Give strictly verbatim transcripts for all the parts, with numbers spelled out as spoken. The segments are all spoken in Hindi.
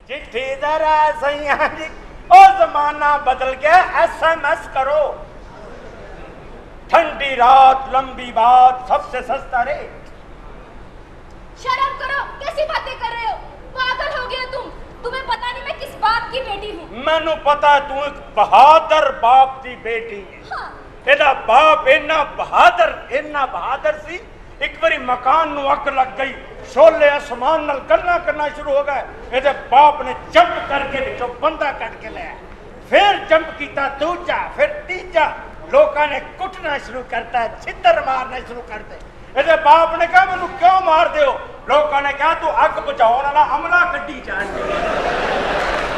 चिट्ठी जरा सैया जी, ओ जमाना बदल गया, एस एम एस करो। ठंडी रात लंबी बात सबसे सस्ता रेट। शर्म करो, कैसी बातें कर रहे हो? पागल हो गया तुम। तुम्हें पता नहीं मैं किस बाप की बेटी हूँ। मैनू पता है तू एक बहादुर बाप की बेटी है। हाँ। एदा बाप इन्ना बहादुर इन्ना बहादुर सी, एक बारी मकान नू अग लग गई, शोले आसमान नाल गल्लां करना शुरू हो गए। एदे बाप ने जंप करके विचों बंदा कट के लिया, फिर जंप किया दूजा, फिर तीजा। लोगों ने कुटना शुरू करता है, छितर मारना शुरू करते। एदे बाप ने कहा मैनू क्यों मार दे हो? लोगों ने कहा तू अग बुझाउण वाला अमला कड्डी जान।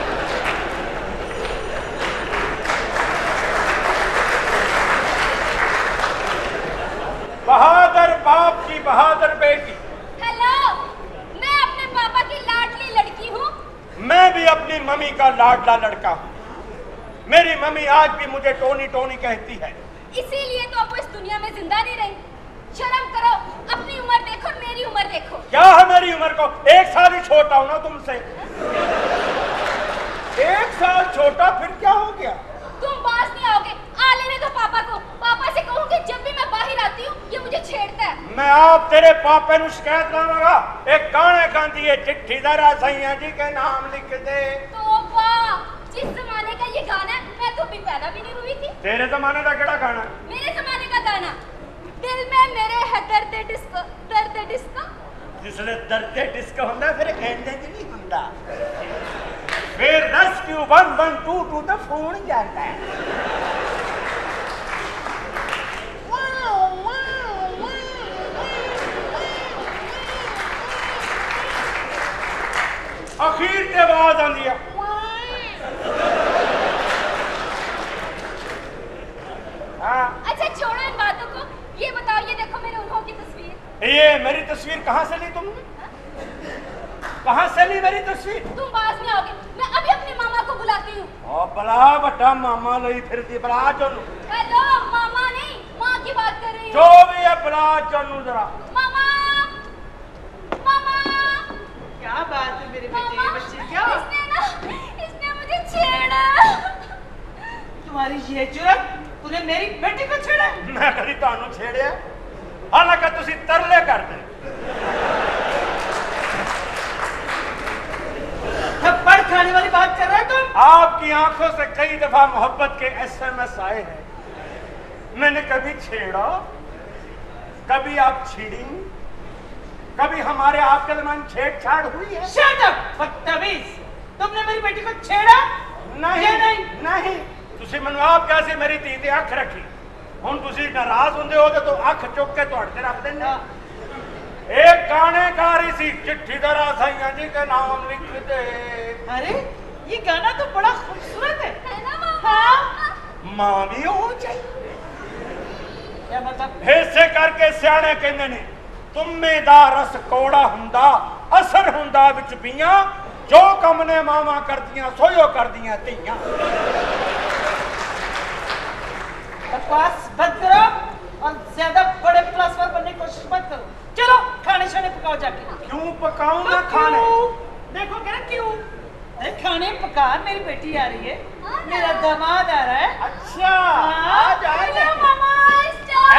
बहादुर बाप की बहादुर बेटी। हेलो, मैं अपने पापा की लाडली लड़की हूँ। मैं भी अपनी मम्मी का लाडला लड़का हूँ। मेरी मम्मी आज भी मुझे टोनी टोनी कहती है। इसीलिए तो आप इस दुनिया में जिंदा नहीं रही। शर्म करो, अपनी उम्र देखो, मेरी उम्र देखो। क्या है मेरी उम्र को? एक साल ही छोटा हूँ ना तुमसे। एक साल छोटा, फिर क्या हो गया? तुम बाज नहीं आओगे। आ लेने दो पापा को। पापा से कहूँगी जब भी मैं बाहर आती हूँ ये मुझे छेड़ता है। मैं आप तेरे पापे नु शिकायत लाऊंगा। एक गाने गांधी है, चिट्ठी जरा सैया जी के नाम लिख दे। तौबा, जिस जमाने का ये गाना है मैं तो भी पैदा भी नहीं हुई थी। तेरे जमाने का केड़ा गाना? मेरे जमाने का गाना। दिल में मेरे है दर्द डिस्को, दर्द डिस्को। जिसने दर्द डिस्को होंदा फिर कहंदे नहीं होंदा। फिर rescue one one two two तो फोन जाता है। आखिर ते आवाज आंदी है। हाँ। अच्छा छोड़ो इन बातों को, ये बताओ, ये देखो मेरे उन्हों की तस्वीर। ये मेरी तस्वीर कहाँ से ली तुमने? कहाँ से ली मेरी तस्वीर? तुम पास में आओगे, मैं अभी अपने मामा को बुलाती हूँ। ओ बला बटा मामा लई फिर दी बला चलो। हेलो, मामा नहीं, माँ की बात कर रही हूँ। जो भी है बला चलो जरा। मामा, मामा। क्या बात है मेरे बेटे? मामा, बच्चे क्या? इसने ना, इसने मुझे छेड़ा। तुम्हारी ये जुर्रत, तूने मेरी बेटी को छेड़ा? मैं कभी तानू छेड़िया? हालांकि तुसी तरले करते। थप्पड़ खाने वाली बात कर रहे हो तुम? आपकी आंखों से कई दफा मोहब्बत के एसएमएस आए हैं। मैंने कभी छेड़ा, कभी आप छिड़ी, कभी हमारे आपके दरमियान छेड़छाड़ हुई है? शट अप, बदतमीज! तुमने मेरी बेटी को छेड़ा? नहीं ये नहीं नहीं। तुसी मनु आप कैसे मेरी धी ते अख रखी? हुन तुसी नाराज होंदे हो तो अख चुक के तुहाडे ते रख देंगे। एक गाने गा रही सी, चिट्ठी जरा सैया जी के नाम लिख दे। अरे ये गाना तो बड़ा खूबसूरत है। है ना मामा? हाँ। मां भी हो चाहिए। क्या मतलब? ऐसे करके सियाने कहंदे ने, तुम्मे दा रस कोड़ा हुंदा, असर हुंदा विच पियां, जो कम ने मावा करदियां सोयो करदियां धीयां। बकवास बंद करो और ज्यादा बड़े क्लास पर बनने की कोशिश मत करो। चलो खाने शाने पकाओ जाके। क्यों पकाऊं तो ना खाने? देखो क्या क्यों? अरे खाने पका, मेरी बेटी आ रही है, हाँ ना। मेरा दामाद आ रहा है। अच्छा हाँ। आ जा। हेलो मामा, स्टॉप।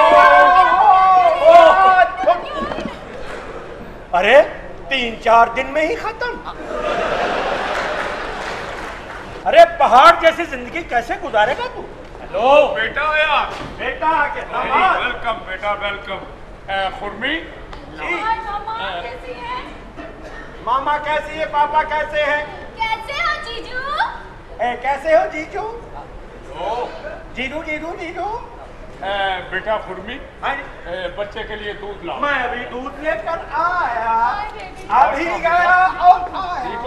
हेलो। अरे तीन चार दिन में ही खत्म। अरे पहाड़ जैसी जिंदगी कैसे गुजारेगा तू? हेलो बेटा आया। बेटा आ गया। वेलकम बेटा, वेलकम। खुरमी जी। हाय मामा, कैसी हैं? मामा कैसी है? पापा कैसे हैं? कैसे हो जीजू? ए, कैसे हो जीजू? ओ जीजू जीजू जीजू। ए, बेटा खुरमी, हाँ ए, बच्चे के लिए दूध लाओ। मैं अभी दूध लेकर आया, हाय बेबी। अभी गया और आया।